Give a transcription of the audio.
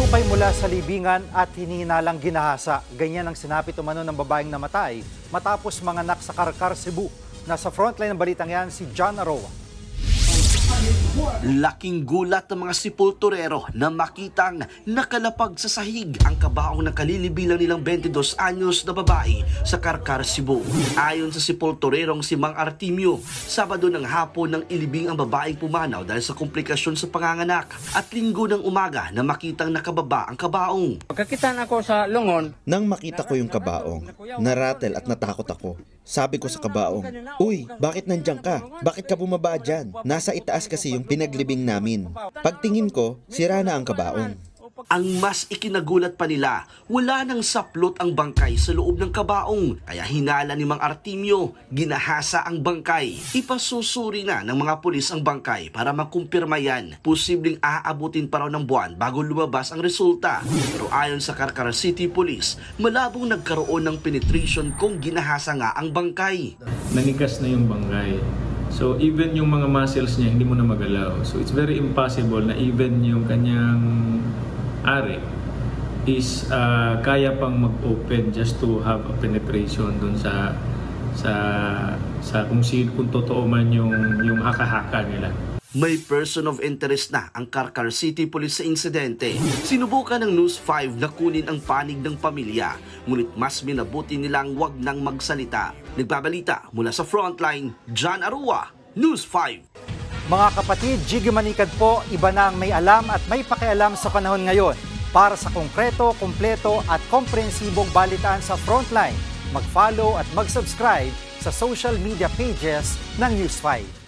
Hinukay mula sa libingan at hinihinalang ginahasa. Ganyan ang sinapit umano ng babaeng namatay matapos manganak sa Carcar, Cebu. Nasa frontline ng balitang yan si John Aroa. Laking gulat ng mga sepulturero na makitang nakalapag sa sahig ang kabaong ng kalilibilang nilang 22 anyos na babae sa Carcar, Cebu. Ayon sa sepulturerong si Mang Artimio, Sabado ng hapon nang ilibing ang babaeng pumanaw dahil sa komplikasyon sa panganganak at Linggo ng umaga na makitang nakababa ang kabaong. Pagkakita ako sa lungon, nang makita ko yung kabaong, naratel at natakot ako. Sabi ko sa kabaong, "Uy, bakit nandiyan ka? Bakit ka bumaba dyan? Nasa itaas kasi yung pinaglibing namin." Pagtingin ko, sira na ang kabaong. Ang mas ikinagulat pa nila, wala nang saplot ang bangkay sa loob ng kabaong. Kaya hinala ni Mang Artimio, ginahasa ang bangkay. Ipasusuri na ng mga pulis ang bangkay para makumpirma yan. Posibleng aabutin pa raw ng buwan bago lumabas ang resulta. Pero ayon sa Carcar City Police, malabong nagkaroon ng penetration kung ginahasa nga ang bangkay. Nanigas na yung bangkay. So even yung mga muscles niya hindi mo na magalaw. So it's very impossible na even yung kanyang ari is kaya pang mag-open just to have a penetration dun sa kung totoo man yung haka-haka nila. May person of interest na ang Carcar City Police sa insidente. Sinubukan ng News 5 na kunin ang panig ng pamilya, ngunit mas minabuti nilang wag nang magsalita. Nagbabalita mula sa Frontline, John Arua, News 5. Mga kapatid, Jiggy Manikad po, iba na ang may alam at may pakialam sa panahon ngayon. Para sa konkreto, kumpleto at komprehensibong balitaan sa Frontline, mag-follow at mag-subscribe sa social media pages ng News 5.